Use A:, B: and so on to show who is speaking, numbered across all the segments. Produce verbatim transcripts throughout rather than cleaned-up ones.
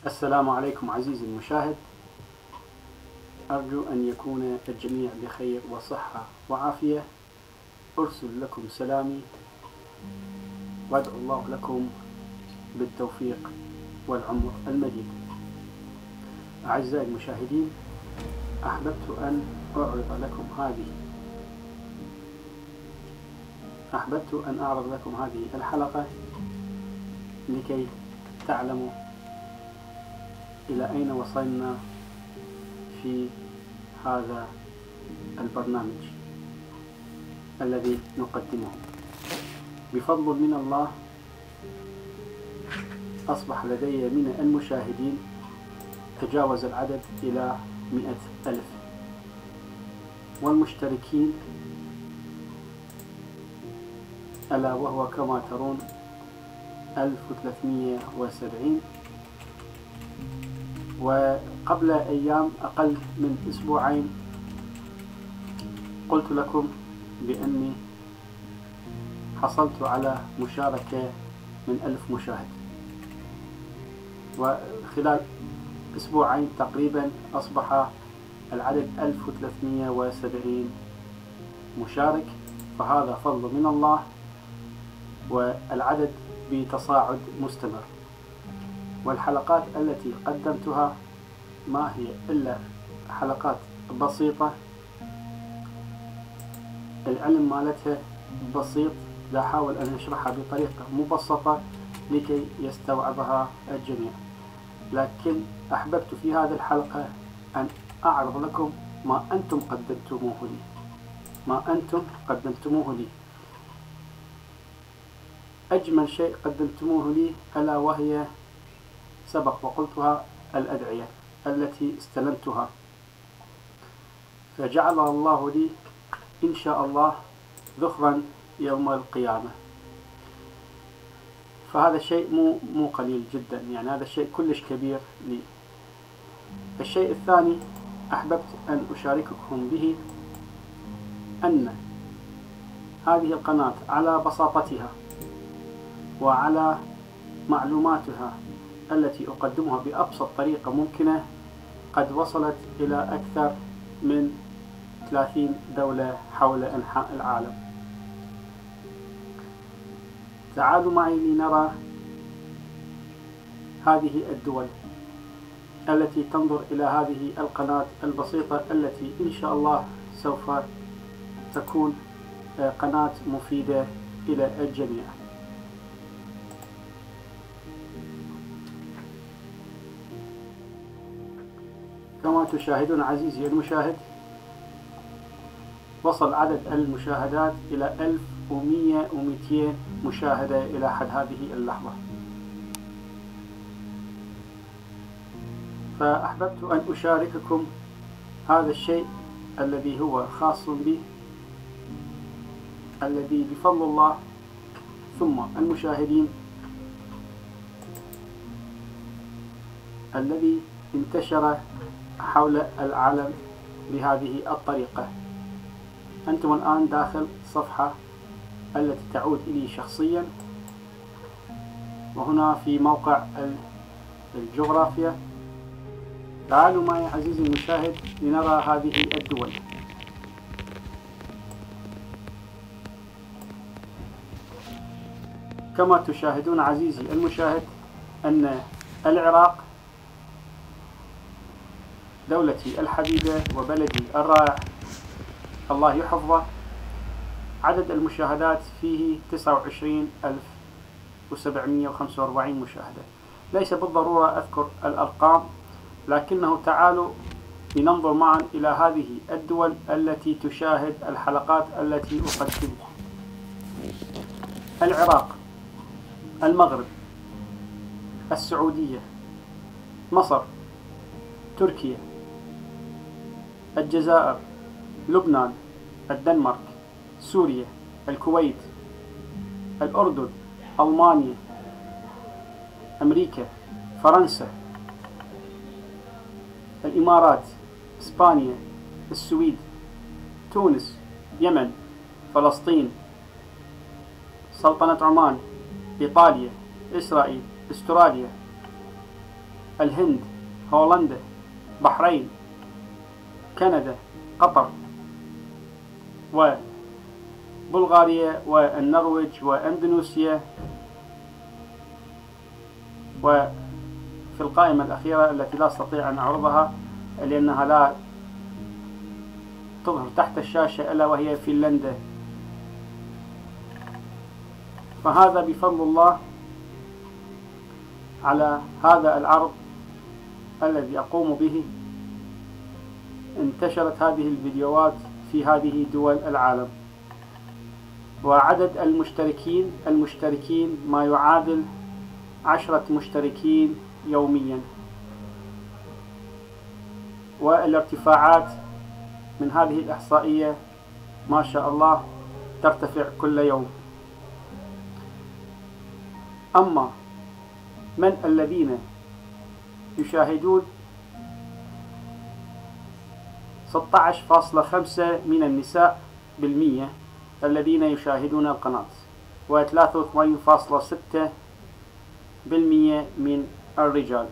A: السلام عليكم عزيزي المشاهد، أرجو أن يكون الجميع بخير وصحة وعافية. أرسل لكم سلامي وأدعو الله لكم بالتوفيق والعمر المديد. أعزائي المشاهدين، أحببت أن أعرض لكم هذه أحببت أن أعرض لكم هذه الحلقة لكي تعلموا إلى أين وصلنا في هذا البرنامج الذي نقدمه. بفضل من الله أصبح لدي من المشاهدين تجاوز العدد إلى مئة ألف، والمشتركين ألا وهو كما ترون ألف وثلاثمئة وسبعين. وقبل أيام أقل من أسبوعين قلت لكم بأني حصلت على مشاركة من ألف مشاهد، وخلال أسبوعين تقريبا أصبح العدد ألف وثلاثمئة وسبعين مشارك، فهذا فضل من الله، والعدد بتصاعد مستمر. والحلقات التي قدمتها ما هي إلا حلقات بسيطة، العلم مالتها بسيط، لا أحاول أن أشرحها بطريقة مبسطة لكي يستوعبها الجميع. لكن أحببت في هذه الحلقة أن أعرض لكم ما أنتم قدمتموه لي ما أنتم قدمتموه لي أجمل شيء قدمتموه لي ألا وهي سبق وقلتها الأدعية التي استلمتها، فجعل الله لي إن شاء الله ذخرا يوم القيامة. فهذا الشيء مو مو قليل جدا، يعني هذا الشيء كلش كبير لي. الشيء الثاني أحببت أن أشارككم به أن هذه القناة على بساطتها وعلى معلوماتها التي أقدمها بأبسط طريقة ممكنة قد وصلت إلى أكثر من ثلاثين دولة حول أنحاء العالم. تعالوا معي لنرى هذه الدول التي تنظر إلى هذه القناة البسيطة التي إن شاء الله سوف تكون قناة مفيدة إلى الجميع. كما تشاهدون عزيزي المشاهد، وصل عدد المشاهدات إلى ألف ومئة ومئتين مشاهدة إلى حد هذه اللحظة. فأحببت أن أشارككم هذا الشيء الذي هو خاص بي، الذي بفضل الله ثم المشاهدين الذي انتشر حول العالم بهذه الطريقة. أنتم الآن داخل صفحة التي تعود إلي شخصيا، وهنا في موقع الجغرافيا. تعالوا معي عزيزي المشاهد لنرى هذه الدول. كما تشاهدون عزيزي المشاهد أن العراق دولتي الحبيبة وبلدي الرائع الله يحفظه، عدد المشاهدات فيه تسعة وعشرين ألف وسبعمئة وخمسة وأربعين مشاهدة. ليس بالضرورة أذكر الأرقام، لكنه تعالوا لننظر معا إلى هذه الدول التي تشاهد الحلقات التي أقدمها. العراق، المغرب، السعودية، مصر، تركيا، الجزائر، لبنان، الدنمارك، سوريا، الكويت، الأردن، ألمانيا، أمريكا، فرنسا، الإمارات، إسبانيا، السويد، تونس، يمن، فلسطين، سلطنة عمان، إيطاليا، إسرائيل، أستراليا، الهند، هولندا، بحرين، كندا، قطر، وبلغاريا، والنرويج، واندونيسيا، وفي القائمة الأخيرة التي لا أستطيع أن أعرضها لأنها لا تظهر تحت الشاشة ألا وهي فنلندا. فهذا بفضل الله على هذا العرض الذي أقوم به انتشرت هذه الفيديوهات في هذه دول العالم، وعدد المشتركين المشتركين ما يعادل عشرة مشتركين يوميا، والارتفاعات من هذه الإحصائية ما شاء الله ترتفع كل يوم. أما من الذين يشاهدون، ستة عشر فاصلة خمسة من النساء بالمية الذين يشاهدون القناة، وثلاثة وثمانين فاصلة ستة بالمية من الرجال.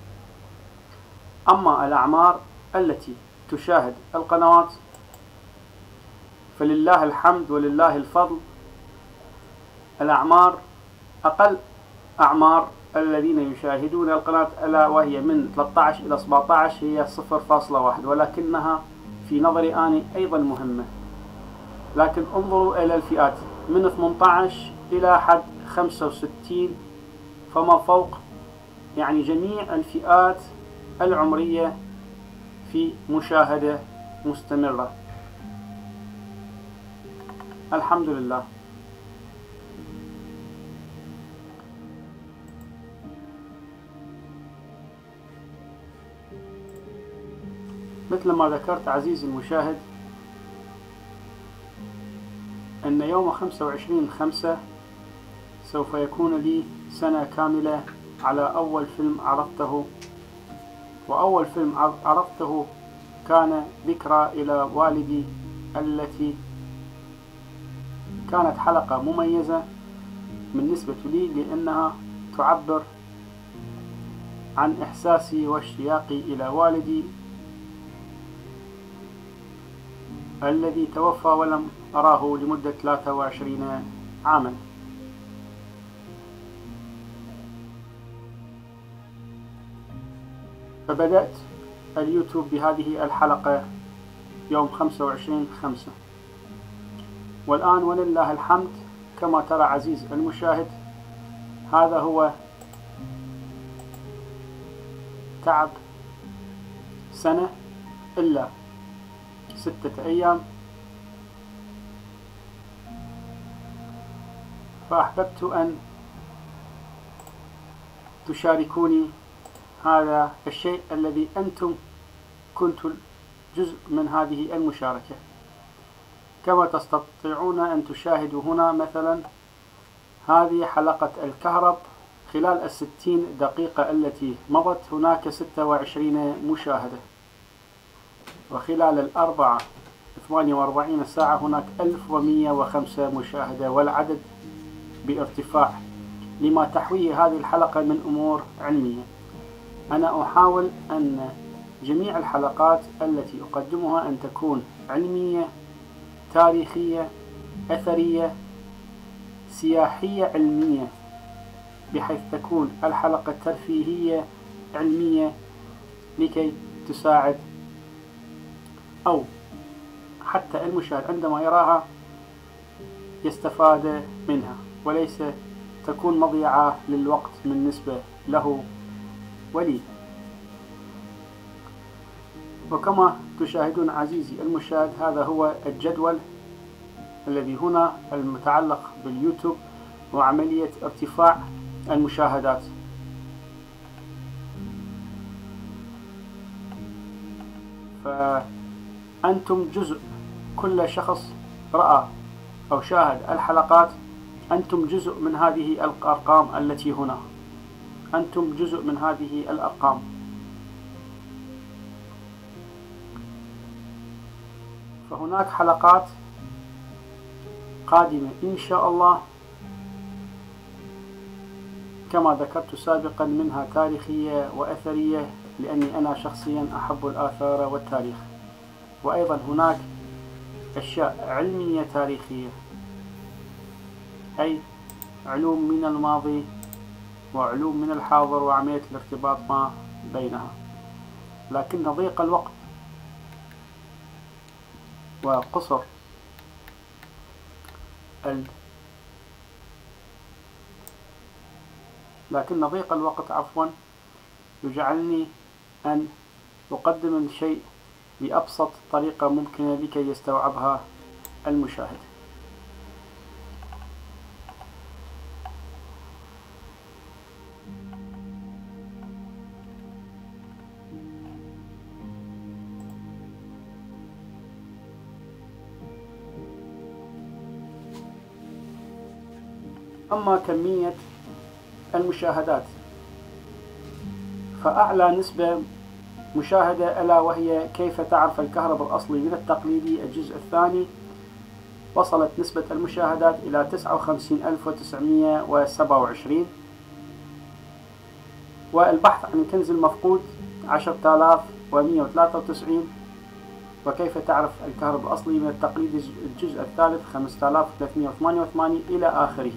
A: أما الأعمار التي تشاهد القنوات فلله الحمد ولله الفضل، الأعمار أقل أعمار الذين يشاهدون القناة ألا وهي من ثلاثة عشر إلى سبعة عشر هي صفر فاصلة واحد، ولكنها في نظري أنا أيضا مهمة. لكن انظروا إلى الفئات من ثمانية عشر إلى حد خمسة وستين فما فوق، يعني جميع الفئات العمرية في مشاهدة مستمرة. الحمد لله. مثل ما ذكرت عزيزي المشاهد أن يوم خمسة وعشرين خمسة سوف يكون لي سنة كاملة على أول فيلم عرضته، وأول فيلم عرضته كان ذكرى إلى والدي التي كانت حلقة مميزة بالنسبة لي لأنها تعبر عن إحساسي واشتياقي إلى والدي الذي توفى ولم أراه لمدة ثلاثة وعشرين عاما. فبدأت اليوتيوب بهذه الحلقة يوم خمسة وعشرين خمسة، والآن ولله الحمد كما ترى عزيز المشاهد هذا هو تعب سنة إلا ستة أيام. فأحببت أن تشاركوني هذا الشيء الذي أنتم كنتم جزء من هذه المشاركة، كما تستطيعون أن تشاهدوا هنا مثلا هذه حلقة الكهرب. خلال الستين دقيقة التي مضت هناك ستة وعشرين مشاهدة، وخلال الأربعة ثمانية وأربعين ساعة هناك ألف ومئة وخمسة مشاهدة، والعدد بارتفاع لما تحويه هذه الحلقة من أمور علمية. أنا أحاول أن جميع الحلقات التي أقدمها أن تكون علمية، تاريخية، أثرية، سياحية علمية، بحيث تكون الحلقة ترفيهية علمية لكي تساعد أو حتى المشاهد عندما يراها يستفاد منها، وليس تكون مضيعة للوقت بالنسبة له ولي. وكما تشاهدون عزيزي المشاهد هذا هو الجدول الذي هنا المتعلق باليوتيوب وعملية ارتفاع المشاهدات. فأنتم جزء، كل شخص رأى أو شاهد الحلقات أنتم جزء من هذه الأرقام التي هنا، أنتم جزء من هذه الأرقام. فهناك حلقات قادمة إن شاء الله كما ذكرت سابقا منها تاريخية وأثرية، لأني أنا شخصيا أحب الآثار والتاريخ. وأيضا هناك أشياء علمية تاريخية، أي علوم من الماضي وعلوم من الحاضر وعملية الارتباط ما بينها. لكن ضيق الوقت وقصر ال لكن ضيق الوقت عفوا يجعلني أن أقدم الشيء بأبسط طريقة ممكنة لكي يستوعبها المشاهد. أما كمية المشاهدات، فأعلى نسبة مشاهدة ألا وهي كيف تعرف الكهرباء الأصلي من التقليدي الجزء الثاني، وصلت نسبة المشاهدات إلى تسعة وخمسين ألف وتسعمئة وسبعة وعشرين، والبحث عن الكنز المفقود عشرة آلاف ومئة وثلاثة وتسعين، وكيف تعرف الكهرباء الأصلي من التقليدي الجزء الثالث خمسة آلاف وثلاثمئة وثمانية وثمانين إلى آخره.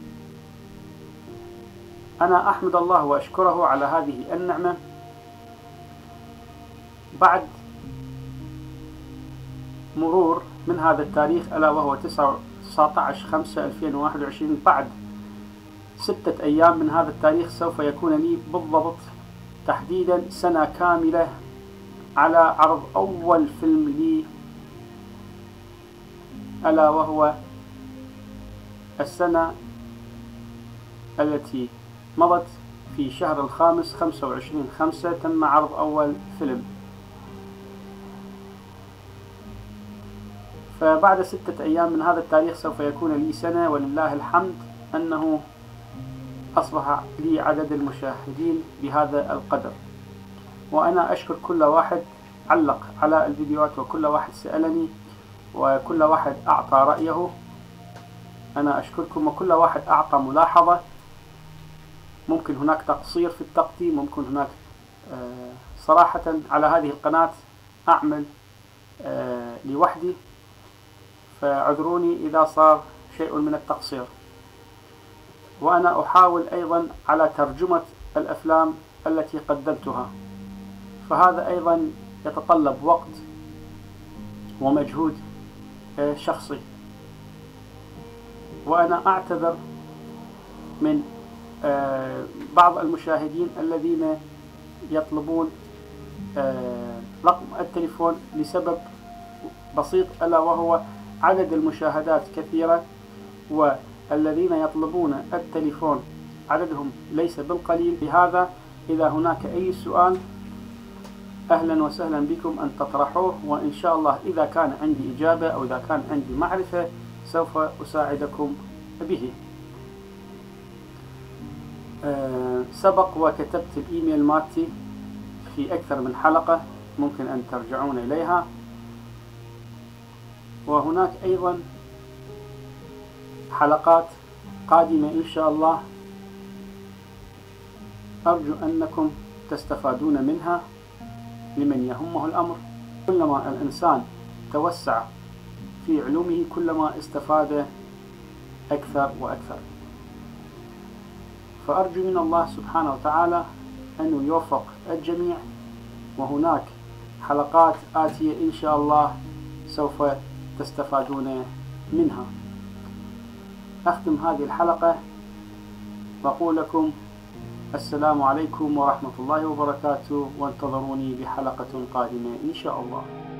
A: أنا أحمد الله وأشكره على هذه النعمة. بعد مرور من هذا التاريخ ألا وهو تسعة عشر خمسة ألفين وواحد وعشرين، بعد ستة أيام من هذا التاريخ سوف يكون لي بالضبط تحديدا سنة كاملة على عرض أول فيلم لي، ألا وهو السنة التي مضت في شهر الخامس خمسة وعشرين خمسة تم عرض أول فيلم. فبعد ستة أيام من هذا التاريخ سوف يكون لي سنة، ولله الحمد أنه أصبح لي عدد المشاهدين بهذا القدر. وأنا أشكر كل واحد علق على الفيديوهات، وكل واحد سألني، وكل واحد أعطى رأيه. أنا أشكركم، وكل واحد أعطى ملاحظة. ممكن هناك تقصير في التقديم، ممكن هناك صراحة على هذه القناة أعمل لوحدي، فاعذروني إذا صار شيء من التقصير. وأنا أحاول أيضا على ترجمة الأفلام التي قدمتها، فهذا أيضا يتطلب وقت ومجهود شخصي. وأنا أعتذر من بعض المشاهدين الذين يطلبون رقم التليفون لسبب بسيط، ألا وهو عدد المشاهدات كثيرة، والذين يطلبون التليفون عددهم ليس بالقليل. لهذا إذا هناك أي سؤال أهلا وسهلا بكم أن تطرحوه، وإن شاء الله إذا كان عندي إجابة أو إذا كان عندي معرفة سوف أساعدكم به. أه سبق وكتبت الإيميل مالتي في أكثر من حلقة، ممكن أن ترجعون إليها. وهناك أيضا حلقات قادمة إن شاء الله، أرجو أنكم تستفادون منها لمن يهمه الأمر. كلما الإنسان توسع في علومه كلما استفاد أكثر وأكثر. فأرجو من الله سبحانه وتعالى أنه يوفق الجميع، وهناك حلقات آتية إن شاء الله سوف تستفادون منها. أختم هذه الحلقة وأقول لكم السلام عليكم ورحمة الله وبركاته، وانتظروني بحلقة قادمة إن شاء الله.